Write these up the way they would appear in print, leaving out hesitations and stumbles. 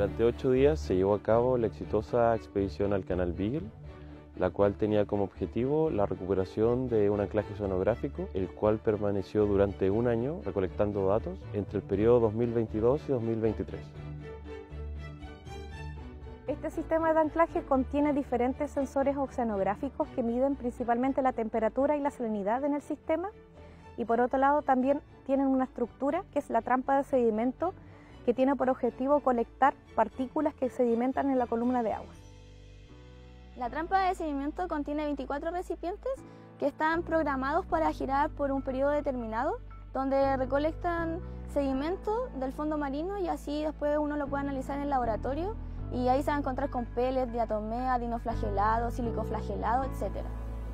Durante 8 días se llevó a cabo la exitosa expedición al Canal Beagle, la cual tenía como objetivo la recuperación de un anclaje oceanográfico, el cual permaneció durante un año recolectando datos entre el periodo 2022 y 2023. Este sistema de anclaje contiene diferentes sensores oceanográficos que miden principalmente la temperatura y la salinidad en el sistema, y por otro lado también tienen una estructura que es la trampa de sedimento, que tiene por objetivo colectar partículas que sedimentan en la columna de agua. La trampa de sedimento contiene 24 recipientes que están programados para girar por un periodo determinado, donde recolectan sedimento del fondo marino y así después uno lo puede analizar en el laboratorio y ahí se va a encontrar con pellets, diatomea, dinoflagelado, silicoflagelado, etc.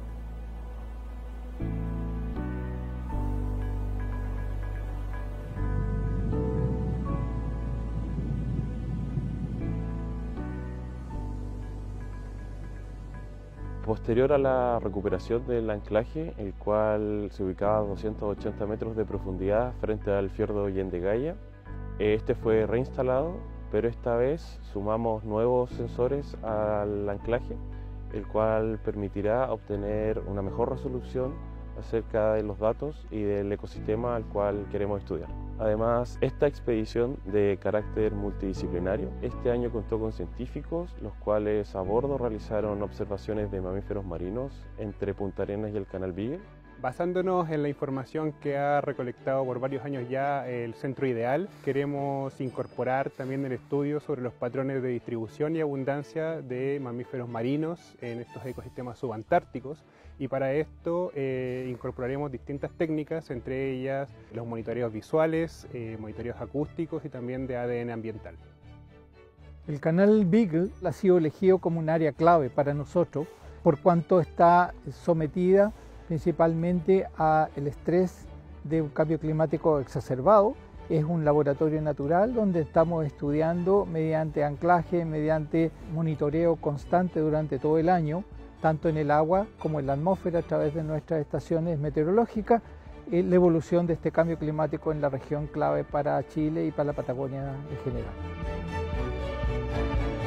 Posterior a la recuperación del anclaje, el cual se ubicaba a 280 metros de profundidad frente al fiordo Yendegaya, este fue reinstalado, pero esta vez sumamos nuevos sensores al anclaje, el cual permitirá obtener una mejor resolución acerca de los datos y del ecosistema al cual queremos estudiar. Además, esta expedición de carácter multidisciplinario este año contó con científicos, los cuales a bordo realizaron observaciones de mamíferos marinos entre Punta Arenas y el Canal Beagle. Basándonos en la información que ha recolectado por varios años ya el Centro Ideal, queremos incorporar también el estudio sobre los patrones de distribución y abundancia de mamíferos marinos en estos ecosistemas subantárticos, y para esto incorporaremos distintas técnicas, entre ellas los monitoreos visuales, monitoreos acústicos y también de ADN ambiental. El Canal Beagle ha sido elegido como un área clave para nosotros por cuanto está sometida principalmente al estrés de un cambio climático exacerbado. Es un laboratorio natural donde estamos estudiando mediante anclaje, mediante monitoreo constante durante todo el año, tanto en el agua como en la atmósfera a través de nuestras estaciones meteorológicas, la evolución de este cambio climático en la región clave para Chile y para la Patagonia en general.